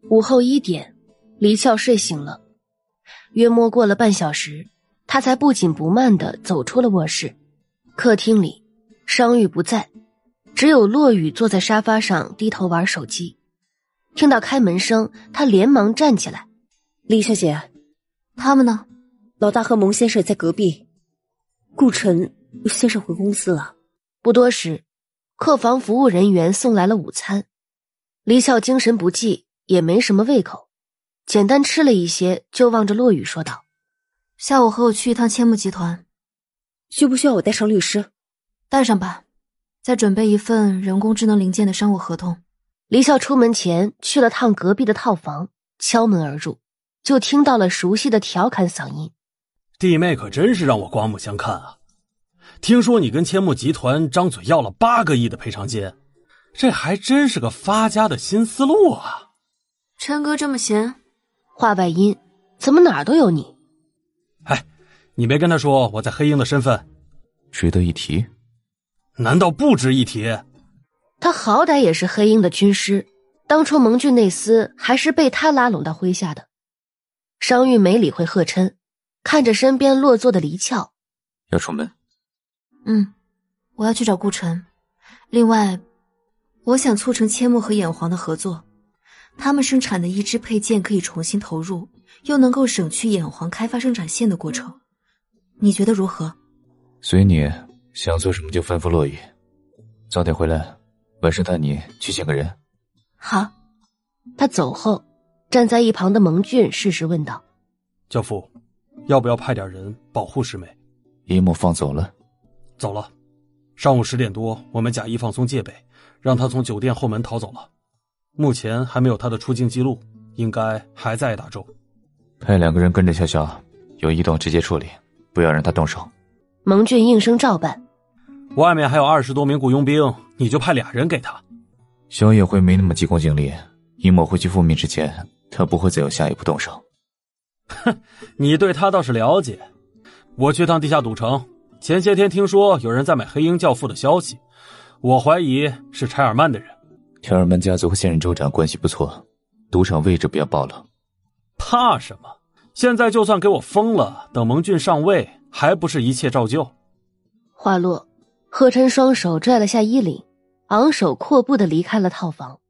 午后1点，黎翘睡醒了。约摸过了半小时，他才不紧不慢地走出了卧室。客厅里，商玉不在，只有洛雨坐在沙发上低头玩手机。听到开门声，他连忙站起来。 李小姐， 他们呢？ 老大和蒙先生在隔壁。顾晨先生回公司了。 不多时，客房服务人员送来了午餐。黎翘精神不济，也没什么胃口，简单吃了一些，就望着洛雨说道： 下午和我去一趟千木集团。 需不需要我带上律师？ 带上吧，再准备一份人工智能零件的商务合同。 黎翘出门前去了趟隔壁的套房，敲门而入，就听到了熟悉的调侃嗓音： 弟妹可真是让我刮目相看啊！听说你跟千木集团张嘴要了8个亿的赔偿金，这还真是个发家的新思路啊！ 琛哥这么闲？ 话外音，怎么哪儿都有你？ 哎，你没跟他说我在黑鹰的身份？ 值得一提？ 难道不值一提？ 他好歹也是黑鹰的军师，当初蒙俊那厮还是被他拉拢到麾下的。商玉没理会贺琛，看着身边落座的黎翘。 要出门？ 我要去找顾晨。另外，我想促成千木和眼皇的合作，他们生产的一支配件可以重新投入，又能够省去眼皇开发生产线的过程。你觉得如何？ 随你，想做什么就吩咐洛雨。早点回来，晚上带你去见个人。 好。他走后，站在一旁的蒙俊适时问道： 教父，要不要派点人保护师妹？ 一木放走了。 走了。上午10点多，我们假意放松戒备，让他从酒店后门逃走了。目前还没有他的出境记录，应该还在大洲。 派2个人跟着潇潇，有异动直接处理，不要让他动手。 蒙俊应声照办。 外面还有20多名雇佣兵，你就派2人给他。 萧野会没那么急功近利，一抹回去复命之前，他不会再有下一步动手。 哼，你对他倒是了解。我去趟地下赌城，前些天听说有人在买黑鹰教父的消息，我怀疑是柴尔曼的人。 柴尔曼家族和现任州长关系不错，赌场位置不要报了。 怕什么？现在就算给我封了，等蒙俊上位，还不是一切照旧？ 话落，贺琛双手拽了下衣领，昂首阔步地离开了套房。